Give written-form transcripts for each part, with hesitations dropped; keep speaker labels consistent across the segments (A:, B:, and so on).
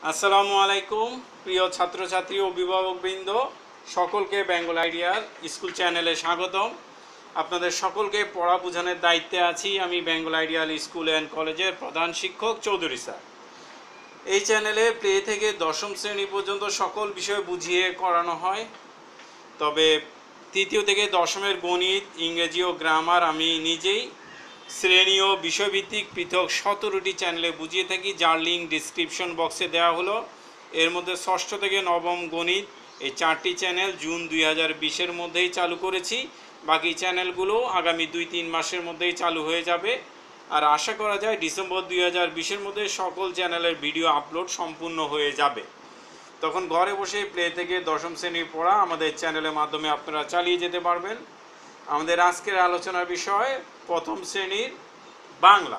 A: আসসালামু আলাইকুম প্রিয় ছাত্রছাত্রী ও অভিভাবকবৃন্দ, সকলকে বেঙ্গল আইডিয়ার স্কুল চ্যানেলে স্বাগতম। আপনাদের সকলকে পড়া বোঝানোর দায়িত্বে আছি আমি বেঙ্গল আইডিয়াল স্কুল অ্যান্ড কলেজের প্রধান শিক্ষক চৌধুরী স্যার। এই চ্যানেলে প্লে থেকে দশম শ্রেণী পর্যন্ত সকল বিষয় বুঝিয়ে করানো হয়, তবে তৃতীয় থেকে দশমের গণিত, ইংরেজি ও গ্রামার আমি নিজেই শ্রেণী ও বিষয়ভিত্তিক পৃথক 17টি চ্যানেলে বুঝিয়ে থাকি, যার লিঙ্ক ডিসক্রিপশন বক্সে দেওয়া হলো। এর মধ্যে ষষ্ঠ থেকে নবম গণিত এই 4টি চ্যানেল জুন 2020-এর মধ্যেই চালু করেছি। বাকি চ্যানেলগুলো আগামী 2-3 মাসের মধ্যেই চালু হয়ে যাবে। আর আশা করা যায় ডিসেম্বর 2020-এর মধ্যে সকল চ্যানেলের ভিডিও আপলোড সম্পূর্ণ হয়ে যাবে। তখন ঘরে বসে প্লে থেকে দশম শ্রেণীর পড়া আমাদের চ্যানেলের মাধ্যমে আপনারা চালিয়ে যেতে পারবেন। আমাদের আজকের আলোচনার বিষয় প্রথম শ্রেণীর বাংলা।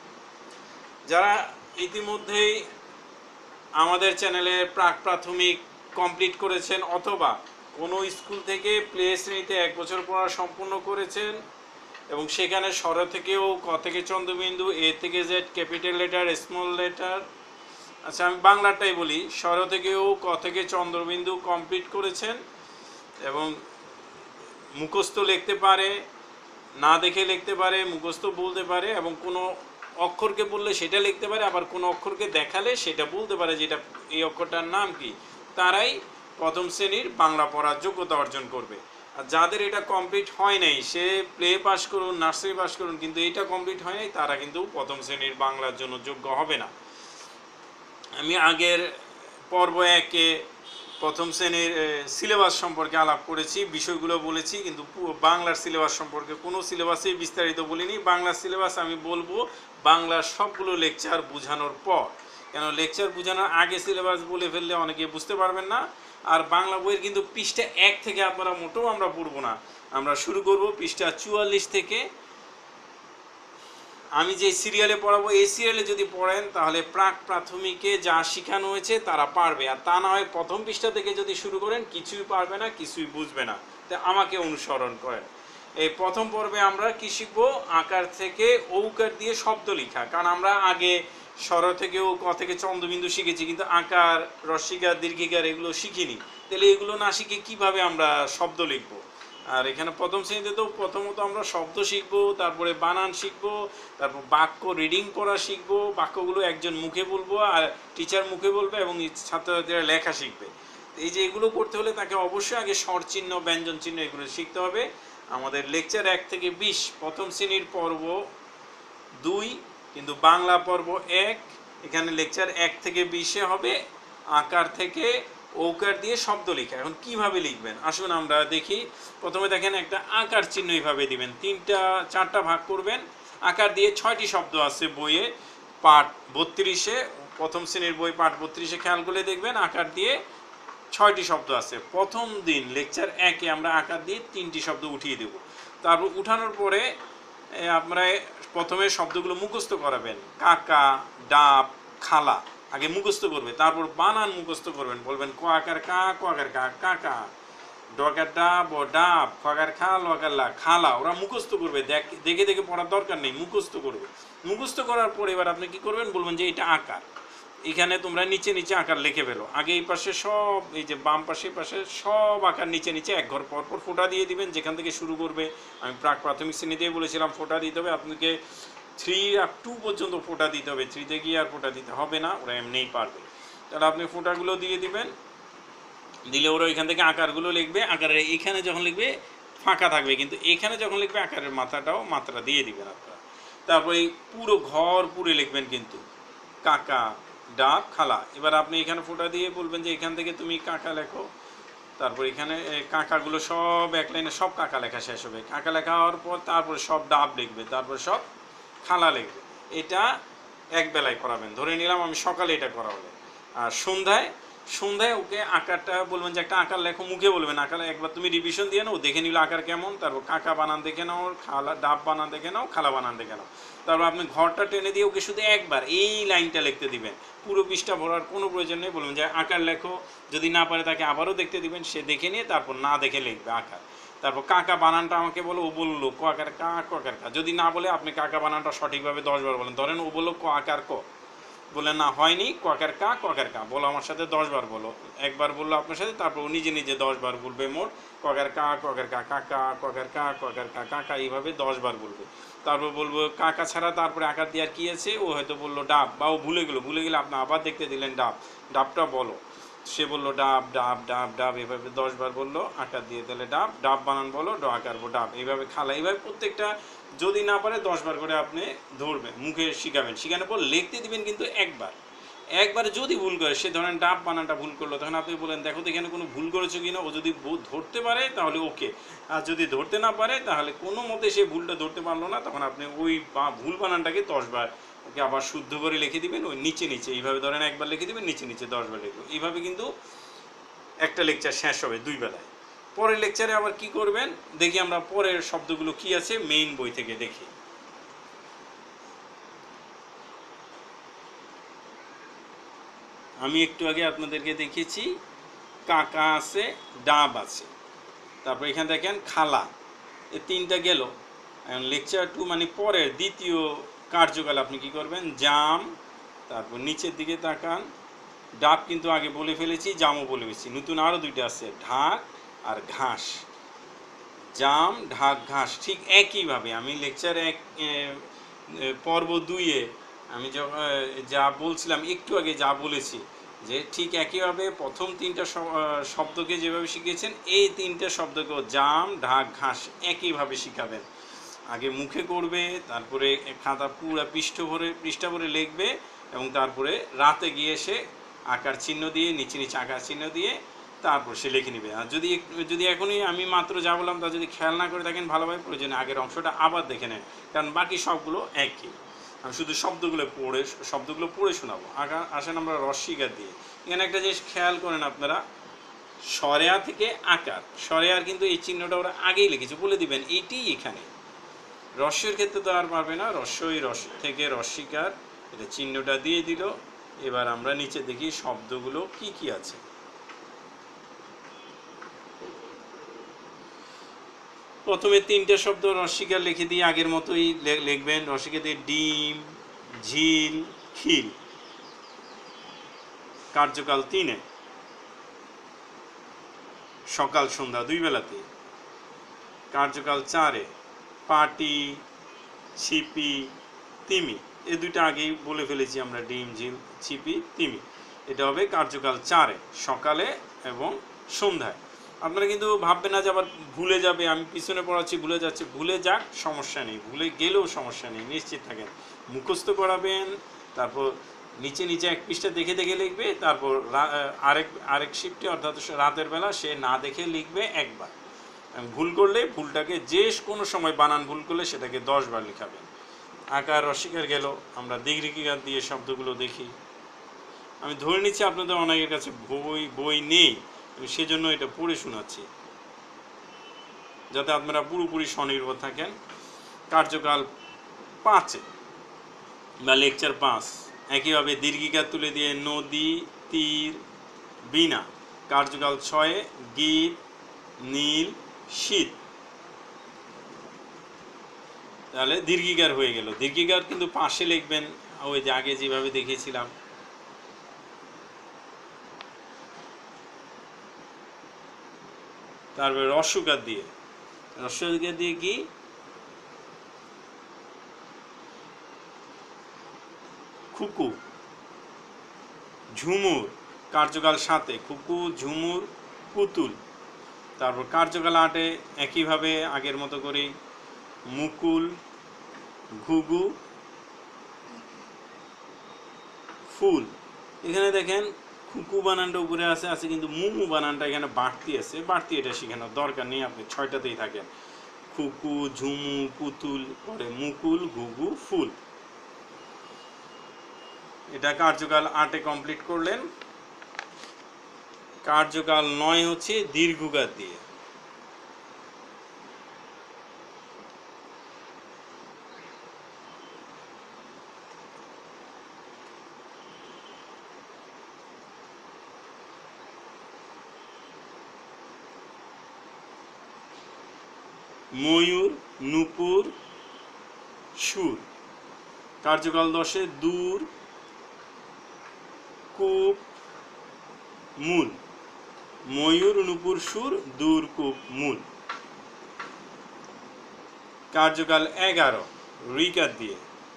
A: যারা ইতিমধ্যেই আমাদের চ্যানেলে প্রাক প্রাথমিক কমপ্লিট করেছেন অথবা কোনো স্কুল থেকে প্লে শ্রেণীতে 1 বছর পড়া সম্পূর্ণ করেছেন এবং সেখানে স্বর থেকেও ক থেকে চন্দ্রবিন্দু, এ থেকে Z, capital letter, small letter, আচ্ছা আমি বাংলাটাই বলি, স্বর থেকেও ক থেকে চন্দ্রবিন্দু কমপ্লিট করেছেন এবং মুখস্থ লিখতে পারে, না দেখে লিখতে পারে, মুখস্থ বলতে পারে এবং কোনো অক্ষরকে বললে সেটা লিখতে পারে, আবার কোনো অক্ষরকে দেখালে সেটা বলতে পারে যেটা এই অক্ষরটার নাম কি, তারাই প্রথম শ্রেণীর বাংলা পড়ার যোগ্যতা অর্জন করবে। আর যাদের এটা কমপ্লিট হয় নাই, সে প্লে পাস করুন, নার্সারি পাস করুন, কিন্তু এটা কমপ্লিট হয় নাই, তারা কিন্তু প্রথম শ্রেণীর বাংলার জন্য যোগ্য হবে না। আমি আগের পর্ব 1-এ প্রথম শ্রেণীর সিলেবাস সম্পর্কে আলাপ করেছি, বিষয়গুলো বলেছি, কিন্তু বাংলার সিলেবাস সম্পর্কে কোনো সিলেবাসেই বিস্তারিত বলিনি। বাংলার সিলেবাস আমি বলবো বাংলার সবগুলো লেকচার বোঝানোর পর, কেন লেকচার বোঝানোর আগে সিলেবাস বলে ফেললে অনেকে বুঝতে পারবেন না। আর বাংলা বইয়ের কিন্তু পৃষ্ঠা 1 থেকে আপনারা মোটেও আমরা পড়বো না, আমরা শুরু করব পৃষ্ঠা 44 থেকে। আমি যে সিরিয়ালে পড়াবো এই সিরিয়ালে যদি পড়েন তাহলে প্রাক প্রাথমিকে যা শেখানো হয়েছে তারা পারবে, আর তা না হয় প্রথম পৃষ্ঠা থেকে যদি শুরু করেন কিছুই পারবে না, কিছুই বুঝবে না। তো আমাকে অনুসরণ করেন। এই প্রথম পর্বে আমরা কি শিখবো? আকার থেকে ঔকার দিয়ে শব্দ লেখা। কারণ আমরা আগে স্বর থেকে ও ক থেকে চন্দ্রবিন্দু শিখেছি, কিন্তু আকার, রস্বীকার, দীর্ঘিকার এগুলো শিখিনি। তাহলে এগুলো না শিখে কিভাবে আমরা শব্দ লিখবো? আর এখানে প্রথম শ্রেণীতে তো প্রথমত আমরা শব্দ শিখবো, তারপরে বানান শিখবো, তারপর বাক্য রিডিং করা শিখবো, বাক্যগুলো একজন মুখে বলবো আর টিচার মুখে বলবে এবং ছাত্রছাত্রীরা লেখা শিখবে। এই যে এগুলো করতে হলে তাকে অবশ্যই আগে স্বর চিহ্ন, ব্যঞ্জন চিহ্ন এগুলো শিখতে হবে। আমাদের লেকচার 1 থেকে 20 প্রথম শ্রেণীর পর্ব 2, কিন্তু বাংলা পর্ব 1। এখানে লেকচার 1 থেকে 20-এ হবে আকার থেকে ঔকার দিয়ে শব্দ লেখা। এখন কিভাবে লিখবেন আসুন আমরা দেখি। প্রথমে দেখেন একটা আকার চিহ্ন এইভাবে দিবেন, 4টা ভাগ করবেন। আকার দিয়ে 6টি শব্দ আছে বইয়ে, পাঠ 32-এ, প্রথম শ্রেণীর বই পাঠ 32-এ খেয়াল করে দেখবেন আকার দিয়ে 6টি শব্দ আছে। প্রথম দিন লেকচার 1-এ আমরা আকার দিয়ে 3টি শব্দ উঠিয়ে দেব। তারপর উঠানোর পরে আপনারা প্রথমে শব্দগুলো মুখস্থ করাবেন। কাকা, ডাব, খালা আগে মুখস্থ করবে, তারপর বানান মুখস্থ করবেন। বলবেন ক আকার কা, ক আকার কা, কাকা, ড আকার ডাব, ডাব, খ আকার খা, ল আকার লা, খালা। ওরা মুখস্থ করবে, দেখে দেখে পড়ার দরকার নেই, মুখস্থ করবে। মুখস্থ করার পর এবার আপনি কি করবেন? বলবেন যে এটা আকার, এখানে তোমরা নিচে নিচে আকার লিখে ফেলো। আগে এই পাশে সব, এই যে বাম পাশে পাশে সব আকার নিচে নিচে এক ঘর পর পর ফোঁটা দিয়ে দিবেন যেখান থেকে শুরু করবে। আমি প্রাক প্রাথমিক শ্রেণীতেই বলেছিলাম ফোঁটা দিতে হবে, আপনাকে 3 up to পর্যন্ত ফোঁটা দিতে হবে, 3-তে গিয়ে আর ফোঁটা দিতে হবে না, ওরা এমনিই পারবে। তাহলে আপনি ফোঁটাগুলো দিয়ে দিবেন, দিলে ওরা এখান থেকে আকারগুলো লিখবে। আকারের এখানে যখন লিখবে ফাঁকা থাকবে, কিন্তু এখানে যখন লিখবে আকারের মাত্রা দিয়ে দিবেন আপনারা। তারপর এই পুরো ঘর পুরে লিখবেন কিন্তু কাকা, ডাব, খালা। এবার আপনি এখানে ফোঁটা দিয়ে বলবেন যে এখান থেকে তুমি কাকা লেখো। তারপর এখানে কাকাগুলো সব এক লাইনে সব কাকা লেখা শেষ হবে। কাকা লেখা হওয়ার পর তারপরে সব ডাব লিখবে, তারপর সব খালা লিখবে। এটা এক বেলায় করাবেন, ধরে নিলাম আমি সকালে এটা করাবো। আর সন্ধ্যায় ওকে আকারটা বলবেন যে একটা আকার লেখো, মুখে বলবেন আকার একবার তুমি রিভিশন দিয়ে নাও, দেখে নিল আকার কেমন। তারপর কাকা বানান দেখে নাও, খালা ডাব বানান দেখে নাও, খালা বানান দেখে নাও। তারপর আপনি ঘরটা টেনে দিয়ে ওকে শুধু একবার এই লাইনটা লিখতে দিবেন, পুরো পৃষ্ঠা ভরার কোনো প্রয়োজন নেই। বলবেন যে আকার লেখো, যদি না পারে তাকে আবারও দেখতে দিবেন, সে দেখে নিয়ে তারপর না দেখে লিখবে আকার। তারপর কাকা বানানটা আমাকে বলো, ও বললো ক আকার কা, ক আকার কা। যদি না বলে আপনি কাকা বানানটা সঠিকভাবে 10 বার বলেন। ধরেন ও বললো ক আকার ক, বললেন না হয়নি, ককের কা বলো আমার সাথে 10 বার বলো। একবার বললো আপনার সাথে, তারপর ও নিজে নিজে 10 বার বলবে মোট ককের কা কাকা, ককের কা কাকা, এইভাবে 10 বার বলবে। তারপর বলবো কাকা ছাড়া তারপরে আকার দিয়ে আর কি আছে, ও হয়তো বললো ডাব, বা ও ভুলে গেলে আপনি আবার দেখতে দিলেন ডাব, ডাবটা বলো। সে বললো ডাব ডাব ডাব ডাব, এভাবে 10 বার বললো, আকার দিয়ে দিলে ডাব, ডাব বানান বলো, ড আকার ডাব, এইভাবে খালা, এইভাবে প্রত্যেকটা যদি না পারে 10 বার করে আপনি ধরবেন, মুখে শিখাবেন, শিখানোর পর লিখতে দিবেন কিন্তু একবার যদি ভুল করে, সে ধরেন ডাব বানানটা ভুল করলো, তখন আপনি বলেন দেখো তো এখানে কোনো ভুল করেছো কিনা, ও যদি ধরতে পারে তাহলে ওকে, আর যদি ধরতে না পারে তাহলে কোনো মতে সে ভুলটা ধরতে পারলো না, তখন আপনি ওই ভুল বানানটাকে 10 বার ওকে আবার শুদ্ধ করে লিখে দিবেন, ওই নিচে এইভাবে ধরেন একবার লিখে দিবেন, নিচে 10 বার লিখবেন। এইভাবে কিন্তু একটা লেকচার শেষ হবে 2 বেলায়। পরের লেকচারে আবার কি করবেন দেখি আমরা, পরের শব্দগুলো কি আছে মেইন বই থেকে দেখি। আমি একটু আগে আপনাদেরকে দেখিয়েছি কাকা আছে, ডাব আছে, তারপর এখানে দেখেন খালা, এই 3টা গেল। এখন লেকচার 2 মানে পরের দ্বিতীয় কার্যকাল আপনি কি করবেন, জাম, তারপর নিচের দিকে তাকান, ডাব কিন্তু আগে বলে ফেলেছি, জামও বলে ফেলেছি, নতুন আরও 2টা আছে, ঢাক আর ঘাস। জাম ঢাক ঘাস ঠিক একইভাবে আমি লেকচার পর্ব 2-এ আমি যা বলছিলাম একটু আগে যা বলেছি, যে ঠিক একইভাবে প্রথম 3টা শব্দকে যেভাবে শিখিয়েছেন, এই 3টা শব্দকেও জাম ঢাক ঘাস একইভাবে শিখাবেন। আগে মুখে করবে, তারপরে খাতা পুরো পৃষ্ঠা ভরে লিখবে, এবং তারপরে রাতে গিয়ে সে আকার চিহ্ন দিয়ে নিচে আকার চিহ্ন দিয়ে তারপর সে লিখে নেবে। আর যদি এখনই আমি মাত্র যা বললাম তা যদি খেয়াল না করে থাকেন ভালোভাবে, প্রয়োজনে আগের অংশটা আবার দেখে নেন, কারণ বাকি সবগুলো একই। আমি শুধু শব্দগুলো পড়ে শোনাবো। আসেন আমরা রস্বীকার দিয়ে। এখানে একটা জিনিস খেয়াল করেন আপনারা, সরেয়া থেকে আকার, সরেয়ার কিন্তু এই চিহ্নটা ওরা আগেই লিখেছে, বলে দিবেন এইটাই এখানে। রস্যের ক্ষেত্রে তো আর পারবে না, রস থেকে রস্বীকার, এটা চিহ্নটা দিয়ে দিল। এবার আমরা নিচে দেখি শব্দগুলো কি কি আছে। প্রথমে 3টে শব্দ রস্বীকার লিখে দিয়ে আগের মতোই লিখবেন, রস্বীকার দিয়ে ডিম, ঝিল, খিল। কার্যকাল 3-এ, সকাল সন্ধ্যা 2 বেলাতে। কার্যকাল 4-এ, পাটি, ছিপি, তিমি। এই 2টা আগেই বলে ফেলেছি আমরা, ডিম, ঝিল, ছিপি, তিমি। এটা হবে কার্যকাল 4-এ, সকালে এবং সন্ধ্যায়। আপনারা কিন্তু ভাববেন না যে আবার ভুলে যাবে, আমি পিছনে পড়াচ্ছি ভুলে যাচ্ছে, ভুলে যাক সমস্যা নেই, ভুলে গেলেও সমস্যা নেই, নিশ্চিত থাকেন। মুখস্থ করাবেন, তারপর নিচে এক পৃষ্ঠা দেখে লিখবে, তারপর আরেক শিফটে অর্থাৎ রাতের বেলা সে না দেখে লিখবে একবার। ভুল করলে ভুলটাকে, যে কোনো সময় বানান ভুল করলে সেটাকে 10 বার লিখাবেন। আকার রস্বীকার গেল। আমরা দীর্ঘিকার দিয়ে শব্দগুলো দেখি। আমি ধরে নিচ্ছি আপনাদের অনেকের কাছে বই নেই, সেজন্য এটা পড়ে শোনাচ্ছি যাতে আপনারা পুরোপুরি স্বনির্ভর থাকেন। কার্যকাল 5-এ বা লেকচার 5, একইভাবে দীর্ঘিকার তুলে দিয়ে নদী, তীর, বীণা। কার্যকাল 6-এ গীত, নীল, শীত। তাহলে দীর্ঘিকার হয়ে গেল। দীর্ঘিকার কিন্তু পাশে লিখবেন, ওই যে আগে যেভাবে দেখিয়েছিলাম। তারপরে রস্যকার দিয়ে কি, খুকু, ঝুমুর। কার্যকাল 7-এ খুকু, ঝুমুর, পুতুল। তারপর কার্যকাল 8-এ একইভাবে আগের মতো করেই মুকুল, ঘুঘু, ফুল। এখানে দেখেন খুকু বানানটা উপরে আছে কিন্তু মুমু বানানটা এখানে বাড়তি আছে, বাড়তি এটা শেখানোর দরকার নেই, আপনি 6টাতেই থাকেন। খুকু, ঝুমু, পুতুল, পরে মুকুল, ঘুঘু, ফুল। এটা কার্যকাল 8-এ কমপ্লিট করলেন। কার্যকাল 9 হচ্ছে দীর্ঘকার দিয়ে। ময়ূর, নূপুর, সুর। কার্যকাল 10-এ দূর, কূপ মূল, ময়ূর নূপুর সুর দূর কূপ মূল। কার্যকাল 11 রিকার দিয়ে।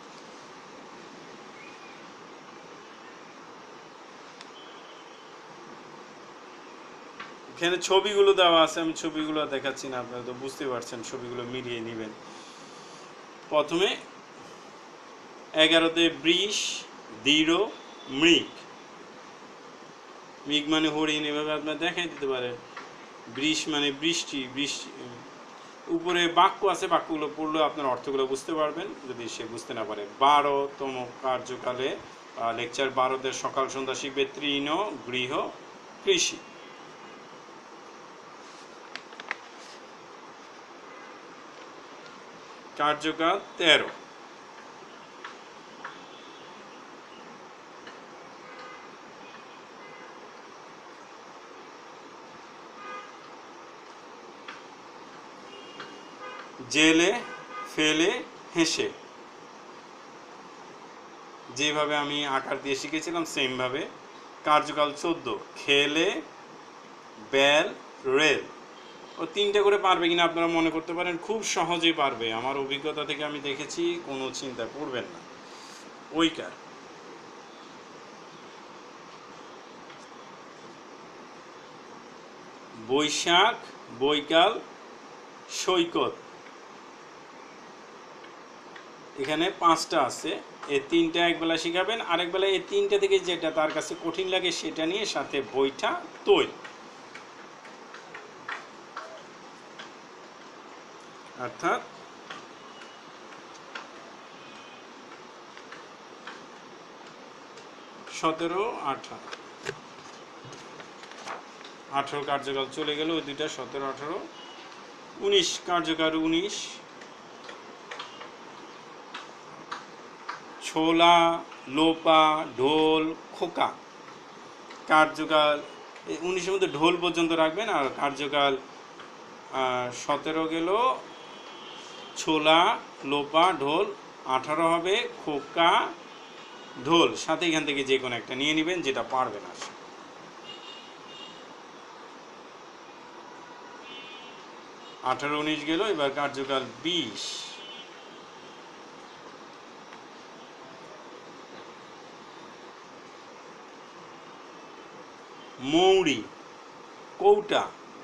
A: এখানে ছবিগুলো দেওয়া আছে, আমি ছবিগুলো দেখাচ্ছি না, আপনারা তো বুঝতে পারছেন, ছবিগুলো মিলিয়ে নেবেন। প্রথমে 11তে বৃষ, দৃঢ়, মৃগ। মৃগ মানে হরিণ, এভাবে আপনারা দেখাই দিতে পারেন। বৃষ মানে বৃষ্টি, বৃষ্টি। উপরে বাক্য আছে, বাক্যগুলো পড়লে আপনার অর্থগুলো বুঝতে পারবেন যদি সে বুঝতে না পারে। 12তম কার্যকালে লেকচার 12তে সকাল সন্ধ্যা শিখবে তৃণ, গৃহ, কৃষি। কার্যকাল 13। জেলে, ফেলে, হেসে। যেভাবে আমি আকার দিয়ে শিখেছিলাম সেমভাবে। কার্যকাল 14 খেলে, বেল, রেল। ও 3টে করে পারবে কিনা আপনারা মনে করতে পারেন, খুব সহজেই পারবে, আমার অভিজ্ঞতা থেকে আমি দেখেছি, কোনো চিন্তা করবেন না। ওইকার। বৈশাখ, বৈকাল, সৈকত। এখানে 5টা আছে, এই 3টা একবেলা শিখাবেন, আরেকবেলা এই 3টা থেকে যেটা তার কাছে কঠিন লাগে সেটা নিয়ে সাথে বইটা তৈল। অর্থাৎ 17, 18। 18 কার্যকাল চলে গেল, ওই দুইটা 17, 18। 19 কার্যকাল 19। ছোলা, লোপা, ঢোল, খোকা। কার্যকাল 19-এর মধ্যে ঢোল পর্যন্ত রাখবেন, আর কার্যকাল 17 গেল ছোলা, লোপা, ঢোল। 18 হবে খোকা, ঢোল। সাথে এখান থেকে যে কোনো একটা নিয়ে নেবেন যেটা পারবেন। আর 18, 19 গেল, এবার কার্যকাল 20। মৌরি, কৌটা।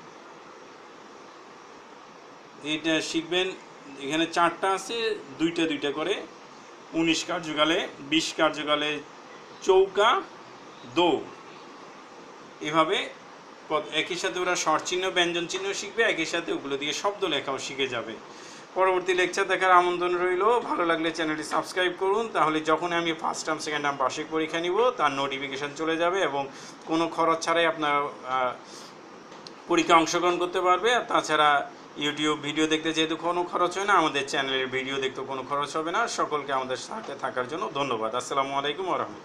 A: এটা শিখবেন, এখানে 4টা আছে, 2টা 2টা করে। 19 কার্যকালে, 20 কার্যকালে চৌকা, দৌড়। এভাবে একই সাথে ওরা শর্ট চিহ্ন, ব্যঞ্জন চিহ্ন শিখবে, একই সাথে ওগুলো দিয়ে শব্দ লেখাও শিখে যাবে। পরবর্তী লেকচার দেখার আমন্ত্রণ রইল। ভালো লাগলে চ্যানেলটি সাবস্ক্রাইব করুন, তাহলে যখন আমি ফার্স্ট টার্ম, সেকেন্ড টার্ম, বার্ষিক পরীক্ষা নিব তার নোটিফিকেশান চলে যাবে এবং কোনো খরচ ছাড়াই আপনার পরীক্ষা অংশগ্রহণ করতে পারবে। আর তাছাড়া ইউটিউব ভিডিও দেখতে যেহেতু কোনো খরচ হয় না, আমাদের চ্যানেলের ভিডিও দেখতে কোনো খরচ হবে না। সকলকে আমাদের সাথে থাকার জন্য ধন্যবাদ। আসসালামু আলাইকুম ওয়া রাহমাতুল্লাহ।